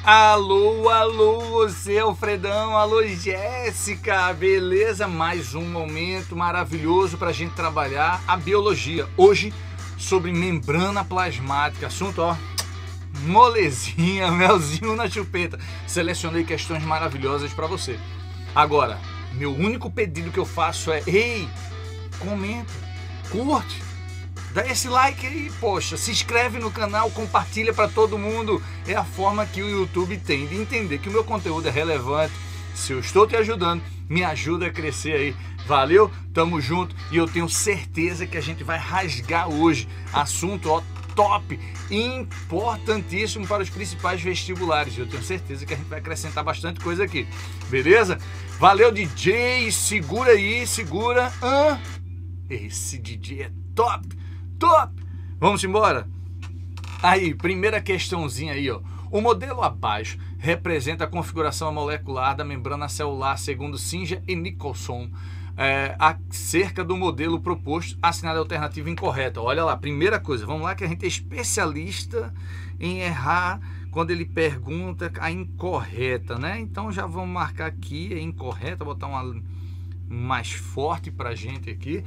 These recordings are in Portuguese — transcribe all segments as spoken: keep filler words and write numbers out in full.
Alô, alô, você Alfredão, alô Jéssica, beleza? Mais um momento maravilhoso para a gente trabalhar a biologia. Hoje sobre membrana plasmática, assunto ó, molezinha, melzinho na chupeta. Selecionei questões maravilhosas para você. Agora, meu único pedido que eu faço é, ei, comenta, curte. Dá esse like aí, poxa, se inscreve no canal, compartilha para todo mundo. É a forma que o YouTube tem de entender que o meu conteúdo é relevante. Se eu estou te ajudando, me ajuda a crescer aí. Valeu? Tamo junto e eu tenho certeza que a gente vai rasgar hoje. Assunto ó, top, importantíssimo para os principais vestibulares. Eu tenho certeza que a gente vai acrescentar bastante coisa aqui. Beleza? Valeu, D J. Segura aí, segura. Ah, esse D J é top. Top! Vamos embora? Aí, primeira questãozinha aí, ó. O modelo abaixo representa a configuração molecular da membrana celular segundo Singer e Nicholson, é, acerca do modelo proposto, assinada a alternativa incorreta. Olha lá, primeira coisa, vamos lá que a gente é especialista em errar quando ele pergunta a incorreta, né? Então já vamos marcar aqui, é incorreta, botar uma mais forte pra gente aqui.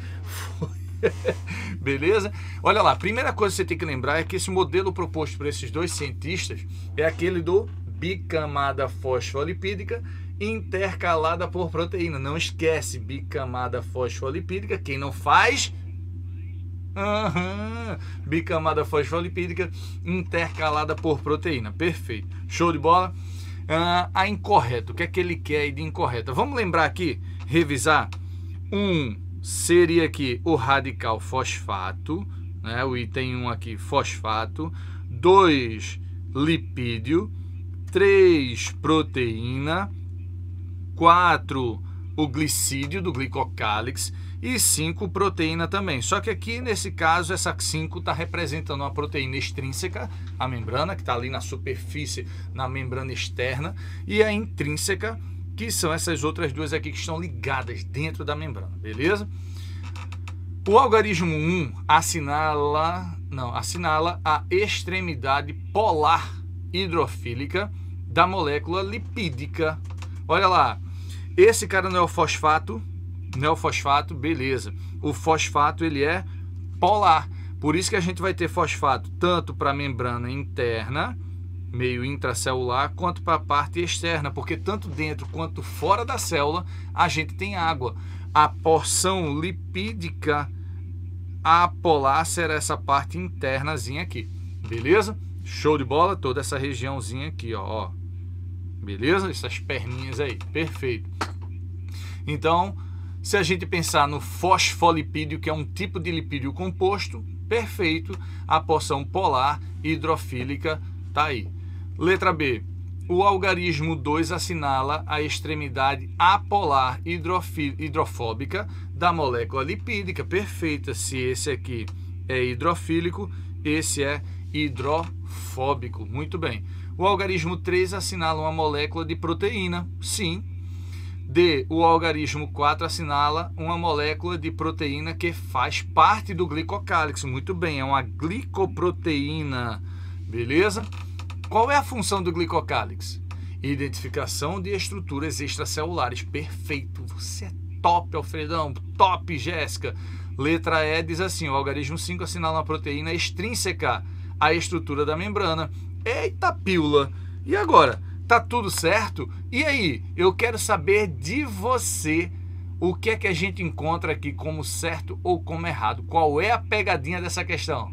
Beleza? Olha lá, primeira coisa que você tem que lembrar é que esse modelo proposto por esses dois cientistas é aquele do bicamada fosfolipídica intercalada por proteína. Não esquece, bicamada fosfolipídica, quem não faz? Uhum. Bicamada fosfolipídica intercalada por proteína. Perfeito, show de bola. Ah, a incorreta, o que é que ele quer aí de incorreta? Vamos lembrar aqui, revisar. Um seria aqui o radical fosfato, né? O item um aqui, fosfato. dois, lipídio. três, proteína. quatro, o glicídio do glicocálix. E cinco, proteína também. Só que aqui, nesse caso, essa cinco está representando uma proteína extrínseca, a membrana, que está ali na superfície, na membrana externa. E a intrínseca, que são essas outras duas aqui que estão ligadas dentro da membrana, beleza? O algarismo um assinala, não, assinala a extremidade polar hidrofílica da molécula lipídica. Olha lá, esse cara não é o fosfato, não é o fosfato, beleza. O fosfato ele é polar, por isso que a gente vai ter fosfato tanto para a membrana interna, meio intracelular, quanto para a parte externa, porque tanto dentro quanto fora da célula a gente tem água. A porção lipídica apolar será essa parte internazinha aqui, beleza? Show de bola, toda essa regiãozinha aqui, ó, ó. Beleza? Essas perninhas aí, perfeito. Então, se a gente pensar no fosfolipídio, que é um tipo de lipídio composto, perfeito, a porção polar hidrofílica tá aí. Letra B. O algarismo dois assinala a extremidade apolar hidrofóbica da molécula lipídica. Perfeita. Se esse aqui é hidrofílico, esse é hidrofóbico. Muito bem. O algarismo três assinala uma molécula de proteína. Sim. D. O algarismo quatro assinala uma molécula de proteína que faz parte do glicocálix. Muito bem. É uma glicoproteína. Beleza? Qual é a função do glicocálix? Identificação de estruturas extracelulares. Perfeito. Você é top, Alfredão. Top, Jéssica. Letra E diz assim, o algarismo cinco assinala uma proteína extrínseca à estrutura da membrana. Eita, pílula. E agora? Tá tudo certo? E aí? Eu quero saber de você o que é que a gente encontra aqui como certo ou como errado. Qual é a pegadinha dessa questão?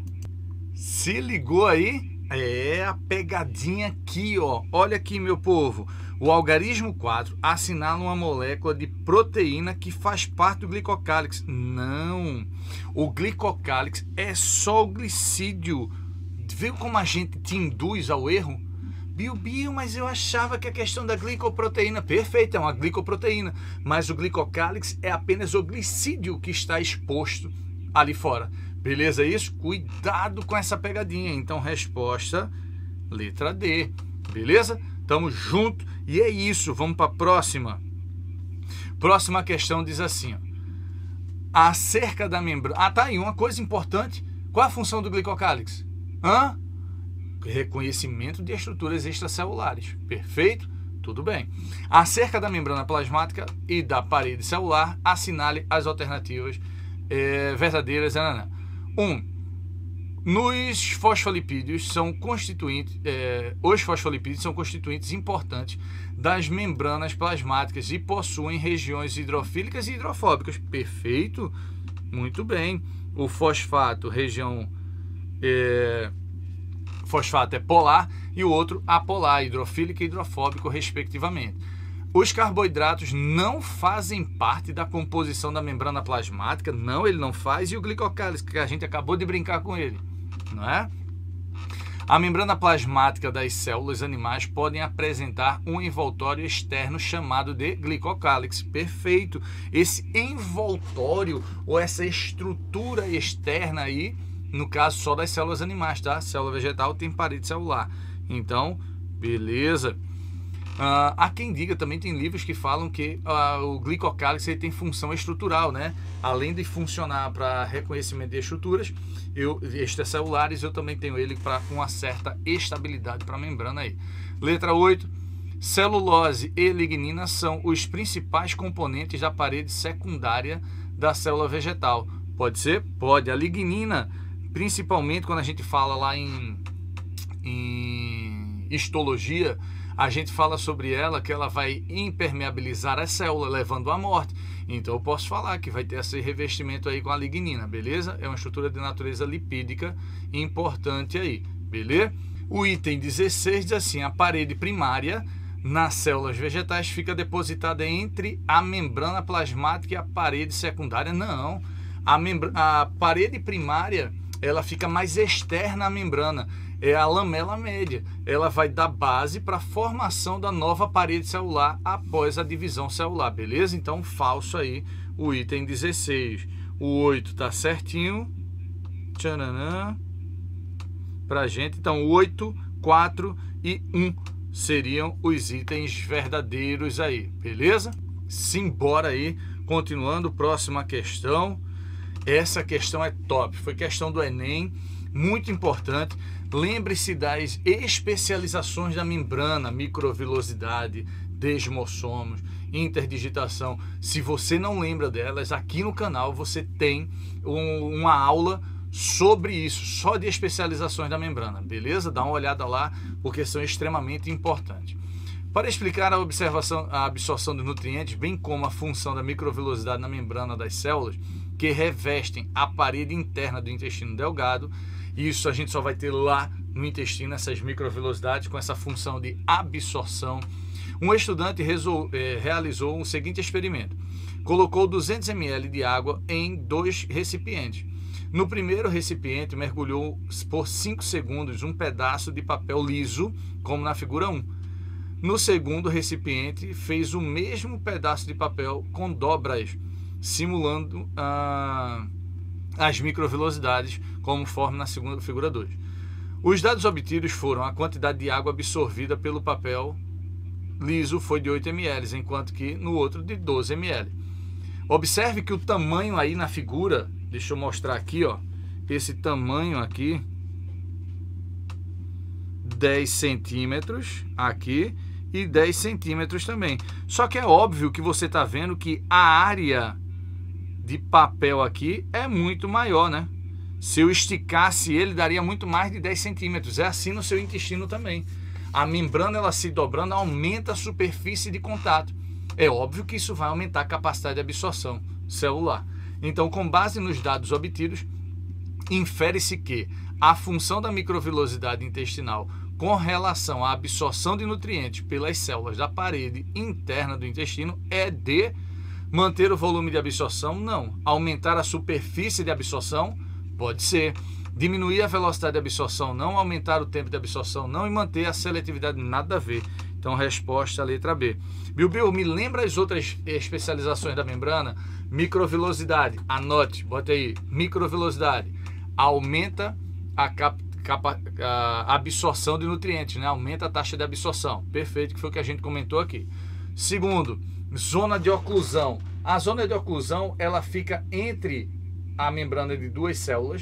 Se ligou aí? É a pegadinha aqui, ó. Olha aqui, meu povo. O algarismo quatro assinala uma molécula de proteína que faz parte do glicocálix. Não. O glicocálix é só o glicídio. Viu como a gente te induz ao erro? Bio, bio, mas eu achava que a questão da glicoproteína... Perfeito, é uma glicoproteína. Mas o glicocálix é apenas o glicídio que está exposto ali fora. Beleza isso? Cuidado com essa pegadinha. Então, resposta, letra D. Beleza? Tamo junto. E é isso. Vamos para a próxima. Próxima questão diz assim, ó. Acerca da membrana... Ah, tá aí. Uma coisa importante. Qual a função do glicocálix? Hã? reconhecimento de estruturas extracelulares. Perfeito? Tudo bem. Acerca da membrana plasmática e da parede celular, assinale as alternativas é, verdadeiras. um. Nos fosfolipídios são constituintes, é, os fosfolipídios são constituintes importantes das membranas plasmáticas e possuem regiões hidrofílicas e hidrofóbicas. Perfeito? Muito bem. O fosfato, região é, fosfato é polar e o outro apolar, hidrofílico e hidrofóbico, respectivamente. Os carboidratos não fazem parte da composição da membrana plasmática, não, ele não faz, e o glicocálice, que a gente acabou de brincar com ele, não é? A membrana plasmática das células animais podem apresentar um envoltório externo chamado de glicocálice. Perfeito. Esse envoltório ou essa estrutura externa aí, no caso só das células animais, tá? Célula vegetal tem parede celular. Então, beleza. Uh, há quem diga, também tem livros que falam que uh, o glicocálice tem função estrutural, né? Além de funcionar para reconhecimento de estruturas eu, extracelulares, eu também tenho ele para uma certa estabilidade para a membrana aí. Letra oito. Celulose e lignina são os principais componentes da parede secundária da célula vegetal. Pode ser? Pode. A lignina, principalmente quando a gente fala lá em, em histologia, a gente fala sobre ela que ela vai impermeabilizar a célula, levando à morte. Então eu posso falar que vai ter esse revestimento aí com a lignina, beleza? É uma estrutura de natureza lipídica importante aí, beleza? O item dezesseis diz assim: a parede primária nas células vegetais fica depositada entre a membrana plasmática e a parede secundária. Não, a, membra... a parede primária ela fica mais externa à membrana. É a lamela média, ela vai dar base para a formação da nova parede celular após a divisão celular, beleza? Então, falso aí o item dezesseis. O oito tá certinho. Tchananã. Pra gente, então, oito, quatro e um seriam os itens verdadeiros aí, beleza? Simbora aí, continuando, próxima questão. Essa questão é top, foi questão do Enem, muito importante. Lembre-se das especializações da membrana, microvilosidade, desmossomos, interdigitação. Se você não lembra delas, aqui no canal você tem um, uma aula sobre isso, só de especializações da membrana, beleza? Dá uma olhada lá, porque são extremamente importantes. Para explicar a, observação, a absorção de nutrientes, bem como a função da microvilosidade na membrana das células, que revestem a parede interna do intestino delgado, isso a gente só vai ter lá no intestino, essas microvilosidades com essa função de absorção. Um estudante resol, eh, realizou um seguinte experimento. Colocou duzentos mililitros de água em dois recipientes. No primeiro recipiente, mergulhou por cinco segundos um pedaço de papel liso, como na figura um. No segundo recipiente, fez o mesmo pedaço de papel com dobras, simulando a... as microvilosidades, conforme na segunda figura dois. Os dados obtidos foram: a quantidade de água absorvida pelo papel liso foi de oito mililitros, enquanto que no outro de doze mililitros. Observe que o tamanho aí na figura, deixa eu mostrar aqui, ó, esse tamanho aqui, dez centímetros aqui e dez centímetros também. Só que é óbvio que você está vendo que a área de papel aqui é muito maior, né? Se eu esticasse ele, daria muito mais de dez centímetros. É assim no seu intestino também. A membrana, ela se dobrando, aumenta a superfície de contato. É óbvio que isso vai aumentar a capacidade de absorção celular. Então, com base nos dados obtidos, infere-se que a função da microvilosidade intestinal com relação à absorção de nutrientes pelas células da parede interna do intestino é de manter o volume de absorção? Não. Aumentar a superfície de absorção? Pode ser. Diminuir a velocidade de absorção? Não. Aumentar o tempo de absorção? Não. E manter a seletividade? Nada a ver. Então, resposta, letra B. Bilbil, me lembra as outras especializações da membrana? Microvilosidade. Anote, bota aí. Microvilosidade. Aumenta a, cap, capa, a absorção de nutrientes, né? Aumenta a taxa de absorção. Perfeito, que foi o que a gente comentou aqui. Segundo, zona de oclusão. A zona de oclusão, ela fica entre a membrana de duas células,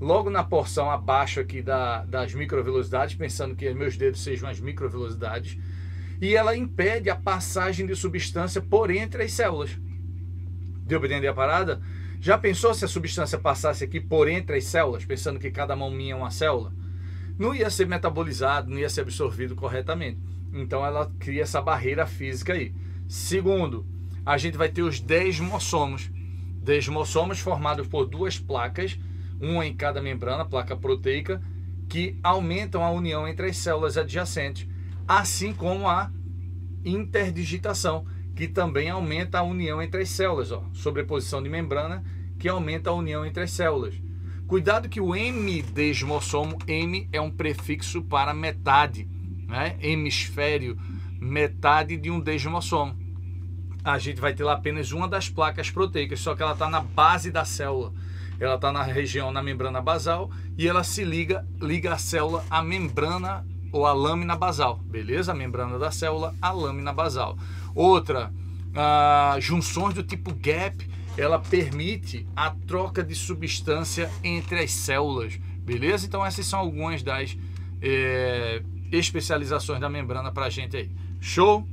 logo na porção abaixo aqui da, das microvelocidades, pensando que meus dedos sejam as microvelocidades, e ela impede a passagem de substância por entre as células. Deu para entender a parada? Já pensou se a substância passasse aqui por entre as células, pensando que cada mão minha é uma célula? Não ia ser metabolizado, não ia ser absorvido corretamente. Então ela cria essa barreira física aí. Segundo, a gente vai ter os desmossomos. Desmossomos formados por duas placas, uma em cada membrana, placa proteica, que aumentam a união entre as células adjacentes, assim como a interdigitação, que também aumenta a união entre as células, ó, sobreposição de membrana, que aumenta a união entre as células. Cuidado que o M-desmossomo, M é um prefixo para metade, né? Hemisfério, metade de um desmossomo. A gente vai ter lá apenas uma das placas proteicas, só que ela está na base da célula. Ela está na região, na membrana basal, e ela se liga, liga a célula à membrana ou à lâmina basal, beleza? A membrana da célula à lâmina basal. Outra, ah, junções do tipo gap, ela permite a troca de substância entre as células, beleza? Então essas são algumas das é, especializações da membrana para a gente aí. Show?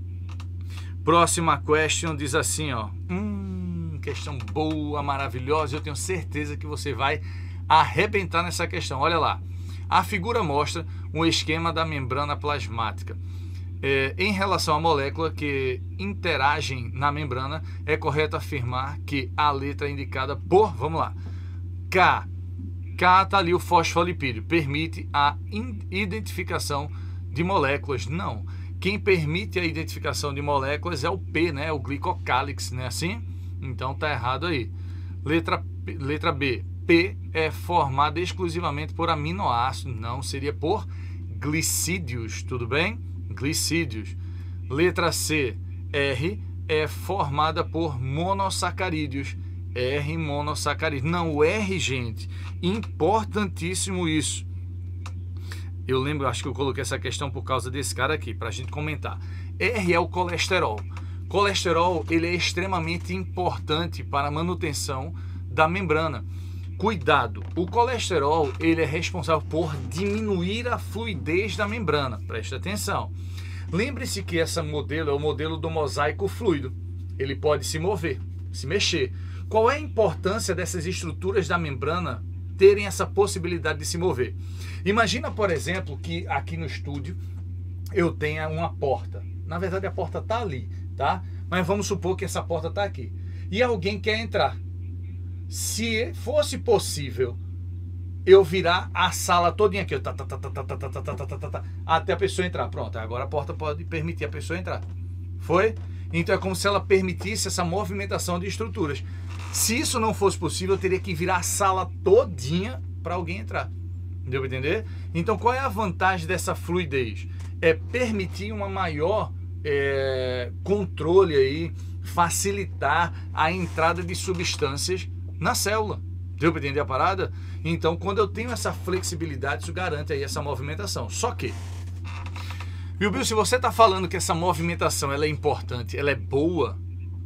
Próxima question diz assim, ó. Hum, questão boa, maravilhosa. Eu tenho certeza que você vai arrebentar nessa questão. Olha lá. A figura mostra um esquema da membrana plasmática. É, em relação à molécula que interagem na membrana, é correto afirmar que a letra indicada por, vamos lá, K, K está ali o fosfolipídio, permite a identificação de moléculas. Não, quem permite a identificação de moléculas é o P, né, o glicocálix, né, assim? Então tá errado aí. Letra, letra B, P é formado exclusivamente por aminoácidos, não, seria por glicídios, tudo bem? Glicídios. Letra C, R é formada por monossacarídeos. R monossacarídeos. Não, o R, gente, importantíssimo isso. Eu lembro, acho que eu coloquei essa questão por causa desse cara aqui, para a gente comentar. R é o colesterol. Colesterol, ele é extremamente importante para a manutenção da membrana. Cuidado, o colesterol, ele é responsável por diminuir a fluidez da membrana. Preste atenção. Lembre-se que esse modelo é o modelo do mosaico fluido. Ele pode se mover, se mexer. Qual é a importância dessas estruturas da membrana terem essa possibilidade de se mover? Imagina, por exemplo, que aqui no estúdio eu tenha uma porta. Na verdade, a porta está ali, tá? Mas vamos supor que essa porta está aqui. E alguém quer entrar. Se fosse possível eu virar a sala todinha aqui, tá, tá, tá, tá, tá, tá, tá, tá, tá, tá, tá, até a pessoa entrar. Pronto, agora a porta pode permitir a pessoa entrar. Foi? Então é como se ela permitisse essa movimentação de estruturas. Se isso não fosse possível, eu teria que virar a sala todinha para alguém entrar. Deu para entender? Então qual é a vantagem dessa fluidez? É permitir uma maior é, controle aí, facilitar a entrada de substâncias na célula. Deu para entender a parada? Então, quando eu tenho essa flexibilidade, isso garante aí essa movimentação. Só que, viu, Bill, se você está falando que essa movimentação ela é importante, ela é boa,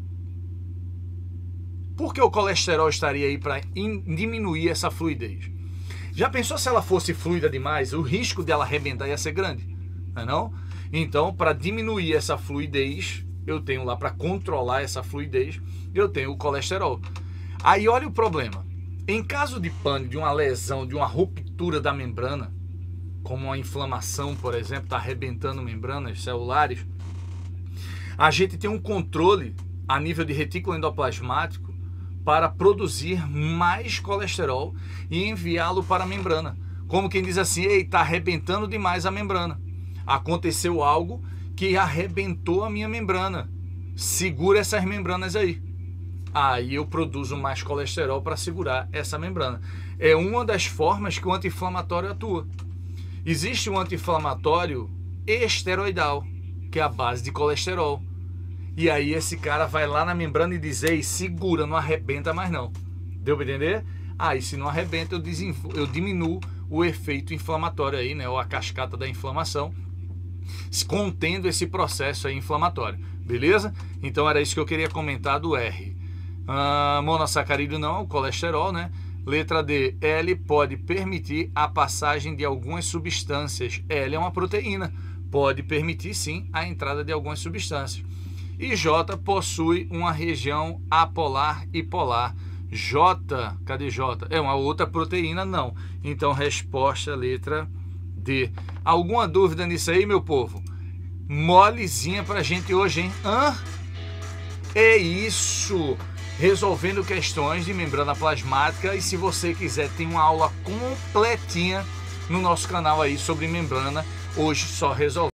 por que o colesterol estaria aí para diminuir essa fluidez? Já pensou se ela fosse fluida demais? O risco dela arrebentar ia ser grande, não é não? Então, para diminuir essa fluidez, eu tenho lá, para controlar essa fluidez, eu tenho o colesterol. Aí olha o problema. Em caso de pânico, de uma lesão, de uma ruptura da membrana, como uma inflamação, por exemplo, está arrebentando membranas celulares, a gente tem um controle a nível de retículo endoplasmático para produzir mais colesterol e enviá-lo para a membrana. Como quem diz assim, ei, está arrebentando demais a membrana. Aconteceu algo que arrebentou a minha membrana. Segura essas membranas aí. Aí eu produzo mais colesterol para segurar essa membrana. É uma das formas que o anti-inflamatório atua. Existe um anti-inflamatório esteroidal, que é a base de colesterol. E aí esse cara vai lá na membrana e diz, ei, segura, não arrebenta mais não. Deu para entender? Aí se não arrebenta, eu, eu diminuo o efeito inflamatório aí, né? Ou a cascata da inflamação, contendo esse processo aí inflamatório. Beleza? Então era isso que eu queria comentar do R. Uh, monossacarídeo não, o colesterol, né? Letra D, L pode permitir a passagem de algumas substâncias. L é uma proteína, pode permitir sim a entrada de algumas substâncias. E J possui uma região apolar e polar. J, cadê J? É uma outra proteína? Não. Então, resposta letra D. Alguma dúvida nisso aí, meu povo? Molezinha pra gente hoje, hein? Hã? É isso! Resolvendo questões de membrana plasmática. E se você quiser, tem uma aula completinha no nosso canal aí sobre membrana. Hoje só resolvendo.